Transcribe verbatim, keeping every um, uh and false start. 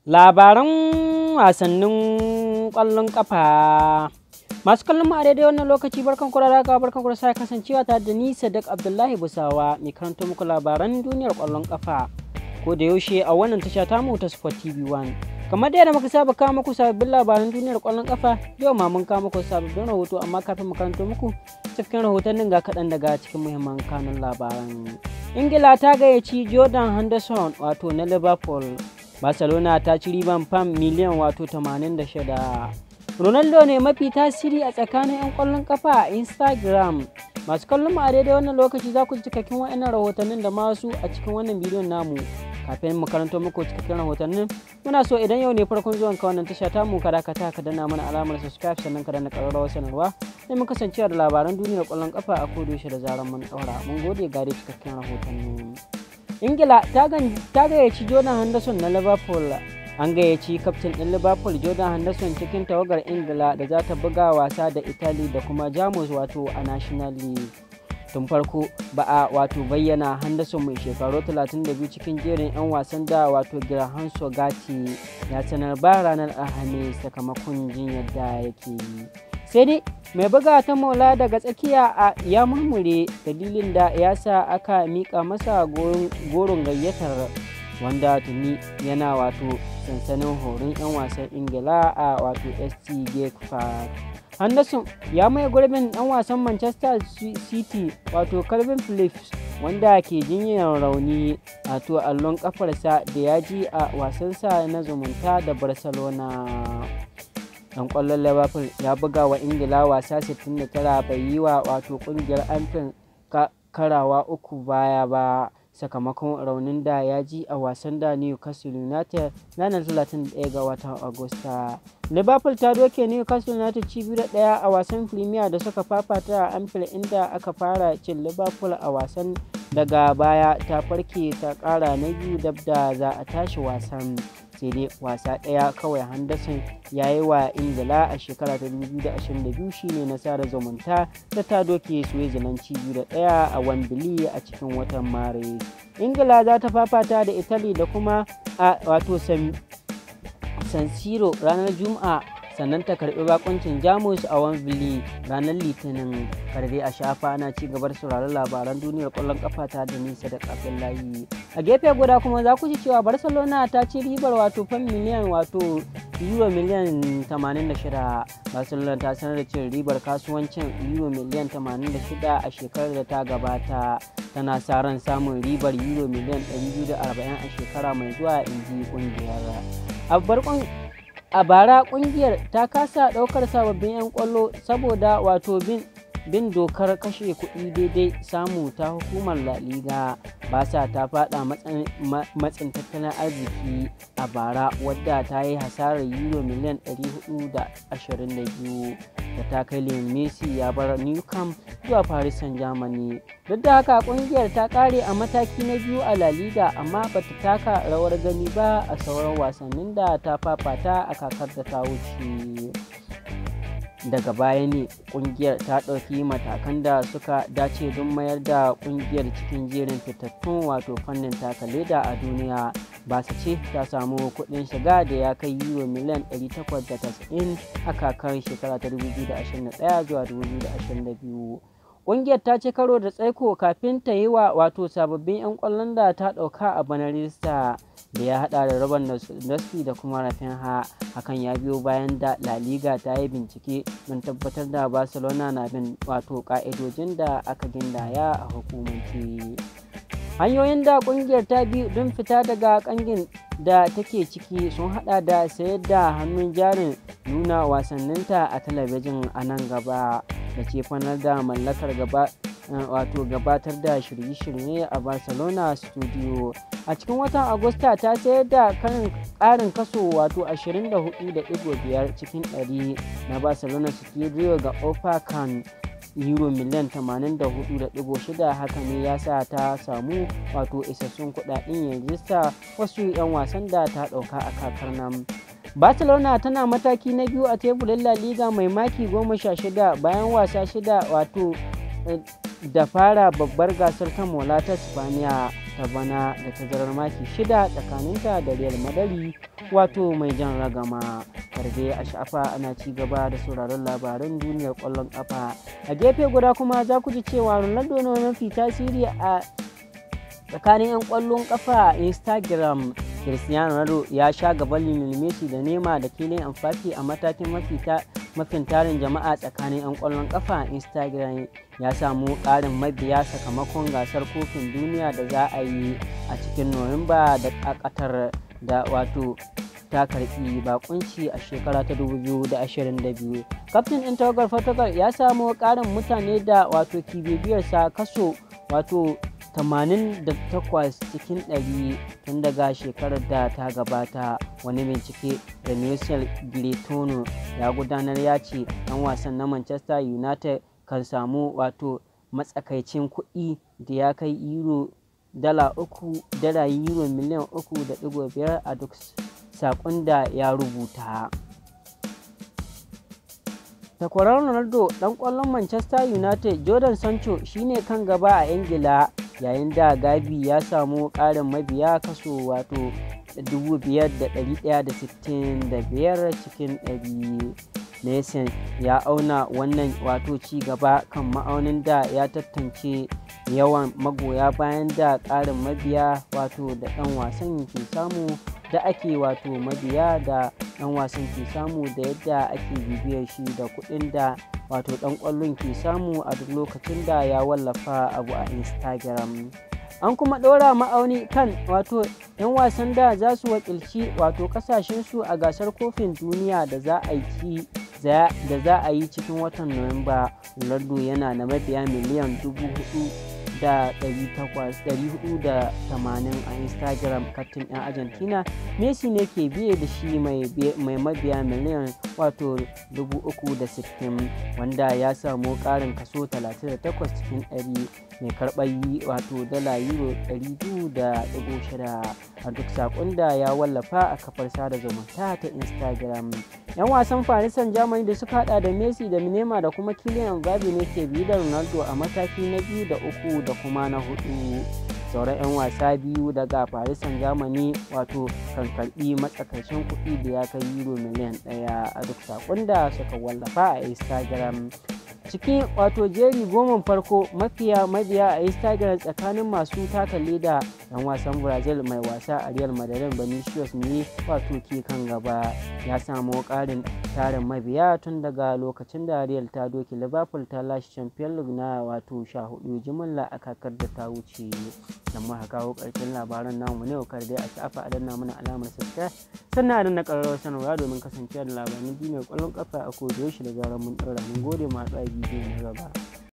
Labaran wasannin ƙwallon ƙafa. Masu kallon mu a daidai wannan lokaci barkan ku da haka, barkan ku da sake kasancewa tare da ni Sadiq Abdullahi Busawa mai karanto muku labaran duniyar ƙwallon ƙafa ko da yaushe a wannan tasha tamu ta Sport T V one. Kamar da yadda muka saba kawo muku sababbin labaran duniyar ƙwallon ƙafa, yau ma mun kawo muku sababbin rahoto, amma kafin mu karanto muku cikin rahotannin ga kaɗan daga cikin muhimman kanun labaran. Ingila ta gayyaci Jordan Henderson wato na Liverpool. Barcelona ta ci riban fam miliyan wato tamanin da shida. Ronaldo ne mafi tasiri a tsakanin 'yan ƙwallon ƙafa a Instagram. Masu kallon mu a daidai wannan lokaci za ku ji cikakken wa'annan rahotannin da masu a cikin wannan bidiyon namu. Kafin mu karanto muku cikakken rahotannin, muna so idan yau ne farkon zuwan ka wannan tasha ta mu kada ka ta ka danna mana alamar subscribe, sannan ka danna ƙararrawar sanarwa sai mun kasance da labaran duniyar ƙwallon ƙafa a kodayaushe da zaran mun ɗaura. Mun gode, gare cikakken rahotannin. Ingila ta gayyaci Jordan Henderson na Liverpool. An gayyaci kaftin ɗin Liverpool Jordan Henderson cikin tawagar Ingila da za ta buga wasa da Italy da kuma Jamus wato a National League. Tun farko ba a wato bayyana Henderson mai shekaru talatin da biyu cikin jerin 'yan wasan da wato Graham Sogati ya sanar ba ranar Alhamis sakamakon jin yadda yake yi. Sai dai mai buga ta mola daga tsakiya a ya murmure, dalilin da ya sa aka mika masa goron gayyatar, wanda tuni yana wato sansanin horon 'yan wasan Ingila a wato S T Park. Henderson ya maye gurbin ɗan wasan Manchester City wato Calvin Phillips, wanda ke jinyar rauni wato allon kafarsa da ya ji a wasansa na zumunta da Barcelona. Dan kwallon Liverpool ya buga wa Ingila wasa sittin da tara, bai yi wa wato kungiyar Anfield karawa uku baya ba sakamakon raunin da ya ji a wasan da Newcastle United ranar talatin da ɗaya ga watan Agusta. Liverpool ta doke Newcastle United ci biyu da ɗaya a wasan Premier da suka fafata a Anfield, inda aka fara cin Liverpool a wasan, daga baya ta farke ta ƙara na biyu dab da za a tashi wasan. Sai dai wasa ɗaya kawai Henderson ya yi wa Ingila a shekara ta dubu biyu da ashirin da biyu, shine nasarar zumunta da ta doke Switzerland ci biyu da ɗaya a Wembley a cikin watan Maris. Ingila za ta fafata da Italy da kuma a wato San Siro ranar Juma'a, sannan ta karbi bakuncin Jamus a Wembley ranar Litinin. Karbe a shafa ana ci gabar sauraron labaran duniyar ƙwallon ƙafa ta da nisa da kafin layi. A gefe guda kuma za ku ji cewa Barcelona ta ci ribar wato fan miliyan wato euro miliyan tamanin da shida. Barcelona ta sanar da cin ribar kasuwancin euro miliyan tamanin da shida a shekarar da ta gabata. Tana sa ran samun ribar euro miliyan ɗari biyu da arba'in a shekara mai zuwa, in ji kungiyar. A bara kungiyar ta kasa daukar sababbin 'yan kwallo saboda wato bin bin dokar kashe kuɗi daidai samu ta hukumar La Liga. Barca ta fada matsin tattalin arziki a bara, wadda ta yi hasarar euro miliyan ɗari hudu da ashirin da biyu da ta kai Lionel Messi ya bar Nou Camp zuwa Paris Saint-Germain. Duk da haka kungiyar ta kare a mataki na biyu a La Liga, amma bata taka rawar gani ba a sauran wasannin da ta fafata a kakar da ta wuce. Daga baya ne kungiyar ta ɗauki matakan da suka dace don mayar da kungiyar cikin jerin fitattun wato fannin taka leda a duniya. Barca ce ta samu kuɗin shiga da ya kai euro miliyan ɗari takwas da tasa'in a kakar shekara ta dubu biyu da ashirin da ɗaya zuwa dubu biyu da ashirin da biyu. Ƙungiyar ta ce karo da tsaiko kafin ta yi wa wato sababbin 'yan ƙwallon da ta ɗauka a bana rijista, da ya haɗa da Robert Lewandowski da kuma Rafinha. Hakan ya biyo bayan da La Liga ta yi bincike don tabbatar da Barcelona na bin wato ƙa'idojin da aka gindaya a hukumance. Hanyoyin da ƙungiyar ta bi don fita daga ƙangin da take ciki sun haɗa da sayar da hannun jarin nuna wasanninta a talabijin a nan gaba, da cefanar da mallakar gaba wato gabatar da shirye-shirye a Barcelona Studio. A cikin watan Agusta ta sayar da ƙarin kaso wato ashirin da hudu da ɗigo biyar cikin ɗari na Barcelona Studio ga Opacan euro miliyan tamanin da hudu da ɗigo shida. Haka ne ya sa ta samu wato isassun kuɗaɗen ya rijista wasu 'yan wasan da ta ɗauka a kakar nan. Barcelona tana mataki na biyu a teburin La Liga mai maki goma sha shida bayan wasa shida wato da fara babbar gasar ta mola ta Spaniya. ta bana da tazarar maki shida tsakaninta da Real Madrid wato mai jan ragama. Karbe a sha'afa ana ci gaba da sauraron labaran duniyar ƙwallon ƙafa. A gefe guda kuma za ku ji cewa Ronaldo ne mafi tasiri a tsakanin 'yan ƙwallon ƙafa a Instagram. Cristiano Ronaldo ya sha gaban Lionel Messi da Neymar da Kylian Mbappe a matakin mafin tarin jama'a tsakanin 'yan ƙwallon ƙafa a Instagram. Ya samu ƙarin mabiya sakamakon gasar kofin duniya da za a yi a cikin Nuwamba da a Qatar da wato ta karɓi bakunci a shekara ta dubu biyu da ashirin da biyu. Kaftin ɗin tawagar Portugal ya samu ƙarin mutane da wato ke bibiyarsa kaso wato tamanin da takwas cikin ɗari tun daga shekarar da ta gabata. Wani bincike da Marcel Gritano ya gudanar ya ce ɗan wasan na Manchester United kan samu wato matsakaicin kuɗi da ya kai euro dala uku dala euro miliyan uku da ɗigo biyar a duk saƙon da ya rubuta. Takwarar Ronaldo ɗan ƙwallon Manchester United Jadon Sancho shine kan gaba a Ingila, yayin da Gabi ya samu ƙarin mabiya kaso wato dubu biyar da ɗari ɗaya da sittin da biyar cikin ɗari. Nielsen ya auna wannan wato ci gaba kan ma'aunin da ya tantance yawan magoya bayan da ƙarin mabiya wato da ɗan wasan ke samu da ake wato mabiya da ɗan wasan ke samu da yadda ake bibiyar shi da kuɗin da wato ɗan ƙwallon ke samu a duk lokacin da ya wallafa abu a Instagram. An kuma ɗora ma'auni kan wato 'yan wasan da za su wakilci wato ƙasashensu a gasar kofin duniya da za a yi da za a yi cikin watan Nuwamba. Ronaldo yana da mabiya miliyan dubu hudu da ɗari hudu da tamanin a Instagram. Kaftin ɗan Argentina Messi ne ke biye da shi mai mabiya miliyan wato dubu uku da sittin, wanda ya samu ƙarin kaso talatin da takwas cikin ɗari. Mai karɓar wato dala euro ɗari biyu da ɗigo shida a duk saƙon da ya wallafa a kafar sada zumunta ta Instagram. 'Yan wasan Paris Saint-Germain da suka hada da Messi da Neymar da kuma Kylian Mbappe ne ke biye da Ronaldo a mataki na biyu da uku da kuma na hudu. Sauran 'yan wasa biyu daga Paris Saint-Germain wato kan karɓi matsakaicin kuɗi da ya kai euro miliyan ɗaya a duk saƙon da suka wallafa a Instagram. Cikin wato jeri goma farko mafiya mabiya a Instagram tsakanin masu taka leda, ɗan wasan Brazil mai wasa a Real Madrid Vinicius ne wato ke kan gaba. Ya samu ƙarin tarin mabiya tun daga lokacin da Real ta doki Liverpool ta lashe Champions League na wato sha hudu jimilla a kakar da ta wuce. Dan muka kawo ƙarshen labaran namu ne, kar dai a shafa a danna mana alamar subscribe sannan a danna ƙararrawar sanarwa domin kasancewa da labaran duniyar ƙwallon ƙafa a kodayaushe da zarar mun ɗaura. Mun gode ma bidiyo na gaba.